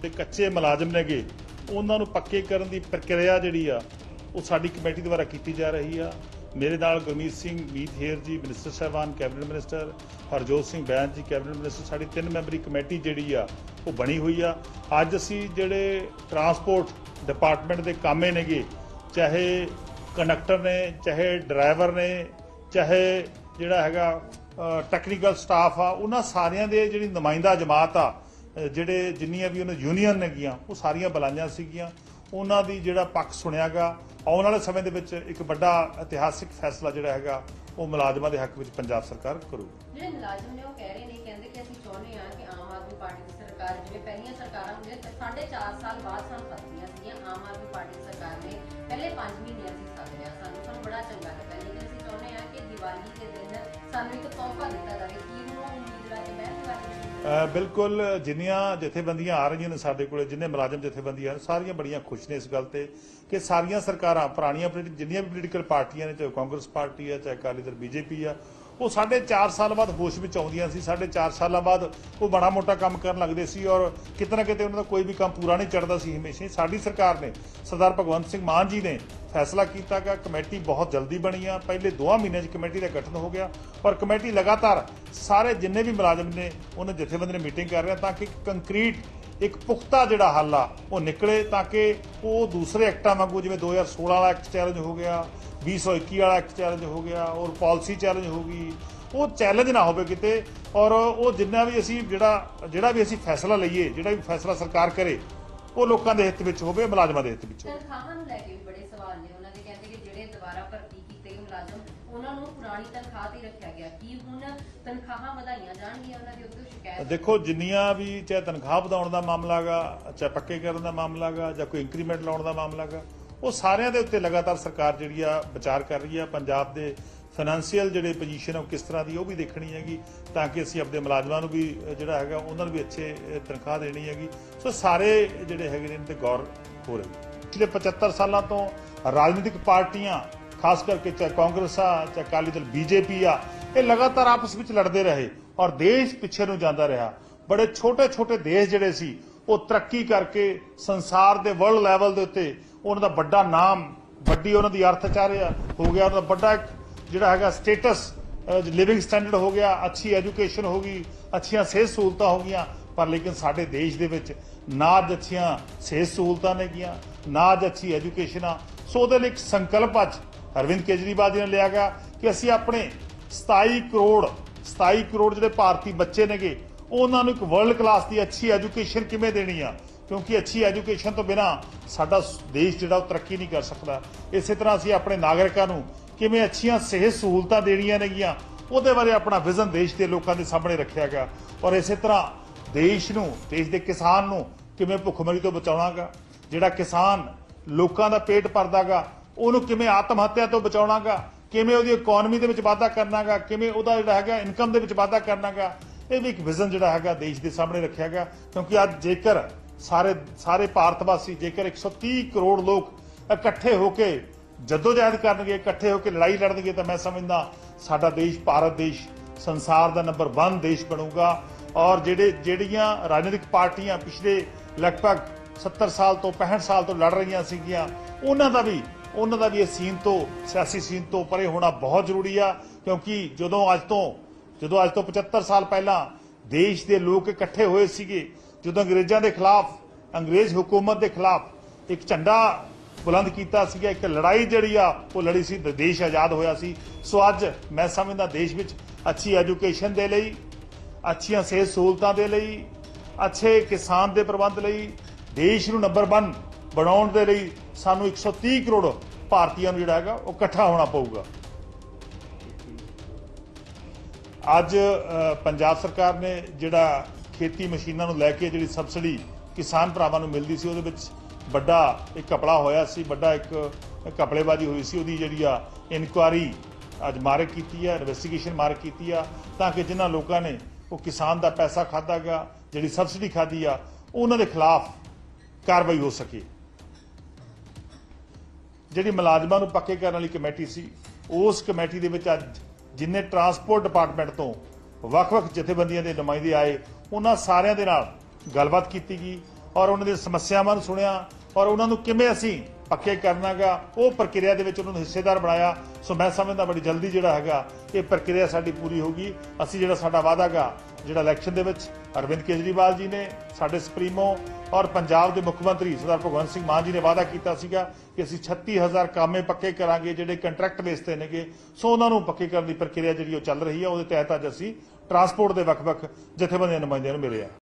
ਤੇ ਕੱਚੇ ਮੁਲਾਜ਼ਮ ਨੇਗੇ ਉਹਨਾਂ ਨੂੰ ਪੱਕੇ ਕਰਨ ਦੀ ਪ੍ਰਕਿਰਿਆ ਜਿਹੜੀ ਆ ਉਹ ਸਾਡੀ ਕਮੇਟੀ ਦੁਆਰਾ ਕੀਤੀ ਜਾ ਰਹੀ ਆ। ਮੇਰੇ ਨਾਲ ਗੁਰਮੀਤ ਸਿੰਘ ਮੀਤ ਹੇਰ ਜੀ ਮਿਨਿਸਟਰ ਸਾਹਿਬਾਨ cabinet minister, Harjot Singh Bains ji cabinet minister, ਸਾਡੀ 3 ਮੈਂਬਰੀ ਕਮੇਟੀ ਜਿਹੜੀ ਆ ਉਹ ਬਣੀ ਹੋਈ ਆ। ਅੱਜ ਅਸੀਂ ਜਿਹੜੇ ਟਰਾਂਸਪੋਰਟ ਡਿਪਾਰਟਮੈਂਟ ਦੇ ਕਾਮੇ ਨੇਗੇ, ਚਾਹੇ ਕੰਡਕਟਰ ਨੇ, ਚਾਹੇ ਡਰਾਈਵਰ ਨੇ, ਚਾਹੇ ਜਿਹੜਾ ਹੈਗਾ ਟੈਕਨੀਕਲ ਸਟਾਫ ਆ, ਉਹਨਾਂ ਸਾਰਿਆਂ ਦੇ ਜਿਹੜੀ ਨੁਮਾਇੰਦਾ ਜਮਾਤ ਆ, ਜਿਹੜੇ ਜਿੰਨੀਆਂ ਵੀ ਉਹਨਾਂ ਯੂਨੀਅਨ ਨੇਗੀਆਂ ਉਹ ਸਾਰੀਆਂ ਬੁਲਾਈਆਂ ਸੀਗੀਆਂ। ਉਹਨਾਂ ਦੀ ਜਿਹੜਾ ਪੱਖ ਸੁਣਿਆਗਾ। ਆਉਣ ਵਾਲੇ ਸਮੇਂ ਦੇ ਵਿੱਚ ਇੱਕ ਵੱਡਾ ਇਤਿਹਾਸਿਕ ਫੈਸਲਾ ਜਿਹੜਾ ਹੈਗਾ ਉਹ ਮੁਲਾਜ਼ਮਾਂ ਦੇ ਹੱਕ ਵਿੱਚ ਪੰਜਾਬ ਸਰਕਾਰ ਕਰੂਗੀ। ਜਿਹੜੇ ਮੁਲਾਜ਼ਮ ਨੇ ਉਹ ਕਹਿ ਰਹੇ ਨੇ, ਕਹਿੰਦੇ ਕਿ ਅਸੀਂ ਚਾਹੁੰਦੇ ਹਾਂ ਕਿ ਆਮ ਆਦਮੀ ਪਾਰਟੀ ਦੀ ਸਰਕਾਰ, ਜਿਵੇਂ ਪਹਿਲੀਆਂ ਸਰਕਾਰਾਂ ਹੁੰਦੀਆਂ 4.5 ਸਾਲ ਬਾਅਦ ਸਾਨੂੰ ਸੱਦੀਆਂ ਸੀਗੀਆਂ, ਆਮ ਆਦਮੀ ਪਾਰਟੀ ਸਰਕਾਰ ਨੇ ਪਹਿਲੇ 5 ਮਹੀਨਿਆਂ ਅਸੀਂ ਸੱਦ ਲਿਆ, ਸਾਨੂੰ ਬੜਾ ਚੰਗਾ ਲੱਗਾ। ਲੇਕਿਨ ਅਸੀਂ ਚਾਹੁੰਦੇ ਹਾਂ ਕਿ ਦੀਵਾਲੀ ਦੇ ਦਿਨ ਸਾਨੂੰ ਇੱਕ ਤੋਹਫਾ ਦਿੱਤਾ ਜਾਵੇ। ਕੀ ਹੁਣ ਉਮੀਦਵਾਰ ਦੇ ਬਹਿਸ ਬਾਰੇ ਬਿਲਕੁਲ, ਜਿੰਨੀਆਂ ਜਥੇਬੰਦੀਆਂ ਆ ਰਹੀਆਂ ਨੇ ਸਾਡੇ ਕੋਲੇ, ਜਿੰਨੇ ਮੁਲਾਜ਼ਮ ਜਥੇਬੰਦੀਆਂ ਹਨ, ਸਾਰੀਆਂ ਬੜੀਆਂ ਖੁਸ਼ ਨੇ ਇਸ ਗੱਲ ਤੇ ਕਿ ਸਾਰੀਆਂ ਸਰਕਾਰਾਂ ਪੁਰਾਣੀਆਂ ਜਿੰਨੀਆਂ ਵੀ ਪੋਲੀਟੀਕਲ ਪਾਰਟੀਆਂ ਨੇ, ਚਾਹੇ ਕਾਂਗਰਸ ਪਾਰਟੀ ਆ, ਚਾਹੇ ਅਕਾਲੀ ਦਲ ਬੀਜੇਪੀ ਆ, ਉਹ 4.5 ਸਾਲ ਬਾਅਦ ਹੋਸ਼ ਵਿੱਚ ਆਉਂਦੀਆਂ ਸੀ। 4.5 ਸਾਲਾਂ ਬਾਅਦ ਉਹ ਬੜਾ ਮੋਟਾ ਕੰਮ ਕਰਨ ਲੱਗਦੇ ਸੀ ਔਰ ਕਿਤੇ ਨਾ ਕਿਤੇ ਉਹਨਾਂ ਦਾ ਕੋਈ ਵੀ ਕੰਮ ਪੂਰਾ ਨਹੀਂ ਚੜ੍ਹਦਾ ਸੀ। ਹਮੇਸ਼ਾ ਸਾਡੀ ਸਰਕਾਰ ਨੇ, ਸਰਦਾਰ ਭਗਵੰਤ ਸਿੰਘ ਮਾਨ ਜੀ ਨੇ ਫੈਸਲਾ ਕੀਤਾ ਕਿ ਕਮੇਟੀ ਬਹੁਤ ਜਲਦੀ ਬਣੀ ਆ। ਪਹਿਲੇ 2 ਮਹੀਨਿਆਂ 'ਚ ਕਮੇਟੀ ਦਾ ਗਠਨ ਹੋ ਗਿਆ ਔਰ ਕਮੇਟੀ ਲਗਾਤਾਰ ਸਾਰੇ ਜਿੰਨੇ ਵੀ ਮੁਲਾਜ਼ਮ ਨੇ ਉਹਨਾਂ ਜਥੇਬੰਦੀ ਨੇ ਮੀਟਿੰਗ ਕਰ ਰਿਹਾ ਤਾਂ ਕਿ ਕੰਕਰੀਟ ਇੱਕ ਪੁਖਤਾ ਜਿਹੜਾ ਹੱਲ ਆ ਉਹ ਨਿਕਲੇ, ਤਾਂ ਕਿ ਉਹ ਦੂਸਰੇ ਐਕਟਾਂ ਵਾਂਗੂ ਜਿਵੇਂ 2016 ਵਾਲਾ ਐਕਟ ਚੈਲੰਜ ਹੋ ਗਿਆ, 2021 ਵਾਲਾ ਐਕਟ ਚੈਲੰਜ ਹੋ ਗਿਆ ਔਰ ਪਾਲਿਸੀ ਚੈਲੰਜ ਹੋ ਗਈ, ਉਹ ਚੈਲੰਜ ਨਾ ਹੋਵੇ ਕਿਤੇ। ਔਰ ਉਹ ਜਿੰਨਾ ਵੀ ਅਸੀਂ ਜਿਹੜਾ ਵੀ ਅਸੀਂ ਫੈਸਲਾ ਲਈਏ, ਜਿਹੜਾ ਵੀ ਫੈਸਲਾ ਸਰਕਾਰ ਕਰੇ, ਉਹ ਲੋਕਾਂ ਦੇ ਹਿੱਤ ਵਿੱਚ ਹੋਵੇ, ਮੁਲਾਜ਼ਮਾਂ ਦੇ ਹਿੱਤ ਵਿੱਚ ਹੋਵੇ। ਤਨਖਾਹਾਂ ਨੂੰ ਲੈ ਕੇ ਵੀ ਬੜੇ ਸਵਾਲ ਨੇ। ਉਹਨਾਂ ਦੇ ਕਹਿੰਦੇ ਕਿ ਜਿਹੜੇ ਦੁਬਾਰਾ ਭਰਤੀ ਕੀਤੇ ਮੁਲਾਜ਼ਮ ਉਹਨਾਂ ਨੂੰ ਪੁਰਾਣੀ ਤਨਖਾਹ ਤੇ ਰੱਖਿਆ ਗਿਆ, ਕੀ ਹੁਣ ਤਨਖਾਹਾਂ ਵਧਾਈਆਂ ਜਾਣਗੀਆਂ? ਉਹਨਾਂ ਦੀ ਉੱਤੇ ਸ਼ਿਕਾਇਤ ਦੇਖੋ, ਜਿੰਨੀਆਂ ਵੀ ਚਾਹੇ ਤਨਖਾਹ ਵਧਾਉਣ ਦਾ ਮਾਮਲਾ ਗਾ, ਚਾਹੇ ਪੱਕੇ ਕਰਨ ਦਾ ਮਾਮਲਾ ਗਾ, ਜਾਂ ਕੋਈ ਇੰਕਰੀਮੈਂਟ ਲਾਉਣ ਦਾ ਮਾਮਲਾ ਗਾ, ਉਹ ਸਾਰਿਆਂ ਦੇ ਉੱਤੇ ਲਗਾਤਾਰ ਸਰਕਾਰ ਜਿਹੜੀ ਆ ਵਿਚਾਰ ਕਰ ਰਹੀ ਆ। ਪੰਜਾਬ ਦੇ ਫਾਈਨੈਂਸ਼ੀਅਲ ਜਿਹੜੇ ਪੋਜੀਸ਼ਨ ਉਹ ਕਿਸ ਤਰ੍ਹਾਂ ਦੀ ਉਹ ਵੀ ਦੇਖਣੀ ਹੈਗੀ, ਤਾਂ ਕਿ ਅਸੀਂ ਆਪਣੇ ਮੁਲਾਜ਼ਮਾਂ ਨੂੰ ਵੀ ਜਿਹੜਾ ਹੈਗਾ ਉਹਨਾਂ ਨੂੰ ਵੀ ਅੱਛੇ ਤਨਖਾਹ ਦੇਣੀ ਹੈਗੀ। ਸੋ ਸਾਰੇ ਜਿਹੜੇ ਹੈਗੇ ਨੇ ਇਹਨਾਂ ਤੇ ਗੌਰ ਹੋ ਰਹੀ। ਪਿਛਲੇ 75 ਸਾਲਾਂ ਤੋਂ ਰਾਜਨੀਤਿਕ ਪਾਰਟੀਆਂ, ਖਾਸ ਕਰਕੇ ਚਾਹੇ ਕਾਂਗਰਸ ਆ, ਚਾਹੇ ਅਕਾਲੀ ਦਲ ਬੀਜੇਪੀ ਆ, ਇਹ ਲਗਾਤਾਰ ਆਪਸ ਵਿੱਚ ਲੜਦੇ ਰਹੇ ਔਰ ਦੇਸ਼ ਪਿੱਛੇ ਨੂੰ ਜਾਂਦਾ ਰਿਹਾ। ਬੜੇ ਛੋਟੇ ਛੋਟੇ ਦੇਸ਼ ਜਿਹੜੇ ਸੀ ਉਹ ਤਰੱਕੀ ਕਰਕੇ ਸੰਸਾਰ ਦੇ ਵਰਲਡ ਲੈਵਲ ਦੇ ਉੱਤੇ ਉਹਨਾਂ ਦਾ ਵੱਡਾ ਨਾਮ, ਵੱਡੀ ਉਹਨਾਂ ਦੀ ਅਰਥਚਾਰਿਆ ਹੋ ਗਿਆ, ਉਹਨਾਂ ਦਾ ਵੱਡਾ ਇੱਕ ਜਿਹੜਾ ਹੈਗਾ ਸਟੇਟਸ, ਲਿਵਿੰਗ ਸਟੈਂਡਰਡ ਹੋ ਗਿਆ, ਅੱਛੀ ਐਜੂਕੇਸ਼ਨ ਹੋ ਗਈ, ਅੱਛੀਆਂ ਸਿਹਤ ਸਹੂਲਤਾਂ ਹੋ ਗਈਆਂ। ਪਰ ਲੇਕਿਨ ਸਾਡੇ ਦੇਸ਼ ਦੇ ਵਿੱਚ ਨਾ ਅੱਜ ਅੱਛੀਆਂ ਸਿਹਤ ਸਹੂਲਤਾਂ ਨੇਗੀਆਂ, ਨਾ ਅੱਜ ਅੱਛੀ ਐਜੂਕੇਸ਼ਨ ਆ। ਸੋ ਉਹਦੇ ਲਈ ਇੱਕ ਸੰਕਲਪ ਅੱਜ ਅਰਵਿੰਦ ਕੇਜਰੀਵਾਲ ਜੀ ਨੇ ਲਿਆ ਗਿਆ ਕਿ ਅਸੀਂ ਆਪਣੇ 27 ਕਰੋੜ ਜਿਹੜੇ ਭਾਰਤੀ ਬੱਚੇ ਨੇਗੇ ਉਹਨਾਂ ਨੂੰ ਇੱਕ ਵਰਲਡ ਕਲਾਸ ਦੀ ਅੱਛੀ ਐਜੂਕੇਸ਼ਨ ਕਿਵੇਂ ਦੇਣੀ ਆ, ਕਿਉਂਕਿ ਅੱਛੀ ਐਜੂਕੇਸ਼ਨ ਤੋਂ ਬਿਨਾਂ ਸਾਡਾ ਦੇਸ਼ ਜਿਹੜਾ ਉਹ ਤਰੱਕੀ ਨਹੀਂ ਕਰ ਸਕਦਾ। ਇਸੇ ਤਰ੍ਹਾਂ ਅਸੀਂ ਆਪਣੇ ਨਾਗਰਿਕਾਂ ਨੂੰ ਕਿਵੇਂ ਅੱਛੀਆਂ ਸਿਹਤ ਸਹੂਲਤਾਂ ਦੇਣੀਆਂ ਨੇਗੀਆਂ, ਉਹਦੇ ਬਾਰੇ ਆਪਣਾ ਵਿਜ਼ਨ ਦੇਸ਼ ਦੇ ਲੋਕਾਂ ਦੇ ਸਾਹਮਣੇ ਰੱਖਿਆ ਗਿਆ। ਔਰ ਇਸੇ ਤਰ੍ਹਾਂ ਦੇਸ਼ ਦੇ ਕਿਸਾਨ ਨੂੰ ਕਿਵੇਂ ਭੁੱਖਮਰੀ ਤੋਂ ਬਚਾਉਣਾਗਾ, ਜਿਹੜਾ ਕਿਸਾਨ ਲੋਕਾਂ ਦਾ ਪੇਟ ਭਰਦਾਗਾ ਉਹਨੂੰ ਕਿਵੇਂ ਆਤਮ ਹੱਤਿਆ ਤੋਂ ਬਚਾਉਣਾਗਾ, ਕਿਵੇਂ ਉਹਦੀ ਇਕਨੋਮੀ ਦੇ ਵਿੱਚ ਵਾਧਾ ਕਰਨਾਗਾ, ਕਿਵੇਂ ਉਹਦਾ ਜਿਹੜਾ ਹੈਗਾ ਇਨਕਮ ਦੇ ਵਿੱਚ ਵਾਧਾ ਕਰਨਾਗਾ, ਇਹ ਵੀ ਇੱਕ ਵਿਜ਼ਨ ਜਿਹੜਾ ਹੈਗਾ ਦੇਸ਼ ਦੇ ਸਾਹਮਣੇ ਰੱਖਿਆ ਗਿਆ। ਕਿਉਂਕਿ ਅੱਜ ਜੇਕਰ ਸਾਰੇ ਭਾਰਤਵਾਸੀ, ਜੇਕਰ 130 ਕਰੋੜ ਲੋਕ ਇਕੱਠੇ ਹੋ ਕੇ ਜਦੋਜਹਿਦ ਕਰਨਗੇ, ਇਕੱਠੇ ਹੋ ਕੇ ਲੜਾਈ ਲੜਨਗੇ, ਤਾਂ ਮੈਂ ਸਮਝਦਾ ਸਾਡਾ ਦੇਸ਼, ਭਾਰਤ ਦੇਸ਼, ਸੰਸਾਰ ਦਾ ਨੰਬਰ 1 ਦੇਸ਼ ਬਣੂਗਾ। ਔਰ ਜਿਹੜੀਆਂ ਰਾਜਨੀਤਿਕ ਪਾਰਟੀਆਂ ਪਿਛਲੇ ਲਗਭਗ 70 ਸਾਲ ਤੋਂ 65 ਸਾਲ ਤੋਂ ਲੜ ਰਹੀਆਂ ਸੀਗੀਆਂ, ਉਹਨਾਂ ਦਾ ਵੀ ਇਹ ਸਿਆਸੀ ਸੀਨ ਤੋਂ ਪਰੇ ਹੋਣਾ ਬਹੁਤ ਜ਼ਰੂਰੀ ਆ। ਕਿਉਂਕਿ ਜਦੋਂ ਅੱਜ ਤੋਂ 75 ਸਾਲ ਪਹਿਲਾਂ ਦੇਸ਼ ਦੇ ਲੋਕ ਇਕੱਠੇ ਹੋਏ ਸੀਗੇ, ਜਦੋਂ ਅੰਗਰੇਜ਼ਾਂ ਦੇ ਖਿਲਾਫ, ਅੰਗਰੇਜ਼ ਹੁਕੂਮਤ ਦੇ ਖਿਲਾਫ ਇੱਕ ਝੰਡਾ ਬੁਲੰਦ ਕੀਤਾ ਸੀਗਾ, ਇੱਕ ਲੜਾਈ ਜਿਹੜੀ ਆ ਉਹ ਲੜੀ ਸੀ, ਦੇਸ਼ ਆਜ਼ਾਦ ਹੋਇਆ ਸੀ। ਸੋ ਅੱਜ ਮੈਂ ਸਮਝਦਾ ਦੇਸ਼ ਵਿੱਚ ਅੱਛੀ ਐਜੂਕੇਸ਼ਨ ਦੇ ਲਈ, ਅੱਛੀਆਂ ਸਿਹਤ ਸਹੂਲਤਾਂ ਦੇ ਲਈ, ਅੱਛੇ ਕਿਸਾਨ ਦੇ ਪ੍ਰਬੰਧ ਲਈ, ਦੇਸ਼ ਨੂੰ ਨੰਬਰ 1 ਬਣਾਉਣ ਦੇ ਲਈ ਸਾਨੂੰ 130 ਕਰੋੜ ਭਾਰਤੀਆਂ ਨੂੰ ਜਿਹੜਾ ਹੈਗਾ ਉਹ ਇਕੱਠਾ ਹੋਣਾ ਪਊਗਾ। ਅੱਜ ਪੰਜਾਬ ਸਰਕਾਰ ਨੇ ਜਿਹੜਾ ਖੇਤੀ ਮਸ਼ੀਨਾਂ ਨੂੰ ਲੈ ਕੇ ਜਿਹੜੀ ਸਬਸਿਡੀ ਕਿਸਾਨ ਭਰਾਵਾਂ ਨੂੰ ਮਿਲਦੀ ਸੀ, ਉਹਦੇ ਵਿੱਚ ਵੱਡਾ ਇੱਕ ਘਪਲਾ ਹੋਇਆ ਸੀ, ਵੱਡਾ ਇੱਕ ਘਪਲੇਬਾਜ਼ੀ ਹੋਈ ਸੀ। ਉਹਦੀ ਜਿਹੜੀ ਆ ਇਨਕੁਆਰੀ ਅੱਜ ਮਾਰਕ ਕੀਤੀ ਹੈ, ਇਨਵੈਸਟੀਗੇਸ਼ਨ ਮਾਰਕ ਕੀਤੀ ਆ, ਤਾਂ ਕਿ ਜਿਨ੍ਹਾਂ ਲੋਕਾਂ ਨੇ ਉਹ ਕਿਸਾਨ ਦਾ ਪੈਸਾ ਖਾਧਾ ਗਾ, ਜਿਹੜੀ ਸਬਸਿਡੀ ਖਾਧੀ ਆ, ਉਹਨਾਂ ਦੇ ਖਿਲਾਫ ਕਾਰਵਾਈ ਹੋ ਸਕੇ। ਜਿਹੜੀ ਮੁਲਾਜ਼ਮਾਂ ਨੂੰ ਪੱਕੇ ਕਰਨ ਵਾਲੀ ਕਮੇਟੀ ਸੀ, ਉਸ ਕਮੇਟੀ ਦੇ ਵਿੱਚ ਅੱਜ ਜਿੰਨੇ ਟਰਾਂਸਪੋਰਟ ਡਿਪਾਰਟਮੈਂਟ ਤੋਂ ਵੱਖ-ਵੱਖ ਜਥੇਬੰਦੀਆਂ ਦੇ ਨੁਮਾਇੰਦੇ ਆਏ, ਉਹਨਾਂ ਸਾਰਿਆਂ ਦੇ ਨਾਲ ਗੱਲਬਾਤ ਕੀਤੀ ਗਈ ਔਰ ਉਹਨਾਂ ਦੀਆਂ ਸਮੱਸਿਆਵਾਂ ਨੂੰ ਸੁਣਿਆ ਔਰ ਉਹਨਾਂ ਨੂੰ ਕਿਵੇਂ ਅਸੀਂ ਪੱਕੇ ਕਰਨਾਗਾ ਉਹ ਪ੍ਰਕਿਰਿਆ ਦੇ ਵਿੱਚ ਉਹਨਾਂ ਨੂੰ ਹਿੱਸੇਦਾਰ ਬਣਾਇਆ। ਸੋ ਮੈਂ ਸਮਝਦਾ ਬੜੀ ਜਲਦੀ ਜਿਹੜਾ ਹੈਗਾ ਇਹ ਪ੍ਰਕਿਰਿਆ ਸਾਡੀ ਪੂਰੀ ਹੋਗੀ। ਅਸੀਂ ਜਿਹੜਾ ਸਾਡਾ ਵਾਅਦਾਗਾ ਜਿਹੜਾ ਇਲੈਕਸ਼ਨ ਦੇ ਵਿੱਚ ਅਰਵਿੰਦ ਕੇਜਰੀਵਾਲ ਜੀ ਨੇ ਸਾਡੇ ਸੁਪਰੀਮੋ ਔਰ ਪੰਜਾਬ ਦੇ ਮੁੱਖ ਮੰਤਰੀ ਸਰਦਾਰ ਭਗਵੰਤ ਸਿੰਘ ਮਾਨ ਜੀ ਨੇ ਵਾਅਦਾ ਕੀਤਾ ਸੀਗਾ ਕਿ ਅਸੀਂ 36000 ਕਾਮੇ ਪੱਕੇ ਕਰਾਂਗੇ ਜਿਹੜੇ ਕੰਟਰੈਕਟ ਬੇਸ ਤੇ ਨੇਗੇ। ਸੋ ਉਹਨਾਂ ਨੂੰ ਪੱਕੇ ਕਰਨ ਦੀ ਪ੍ਰਕਿਰਿਆ ਜਿਹੜੀ ਉਹ ਚੱਲ ਰਹੀ ਹੈ। ਉਹਦੇ ਤਹਿਤ ਅੱਜ ਅਸੀਂ ਟਰਾਂਸਪੋਰਟ ਦੇ ਵੱਖ-ਵੱਖ ਜਥੇਬੰਦੀਆਂ ਨੁਮਾਇੰਦਿਆਂ ਨੂੰ ਮਿਲੇ ਆ।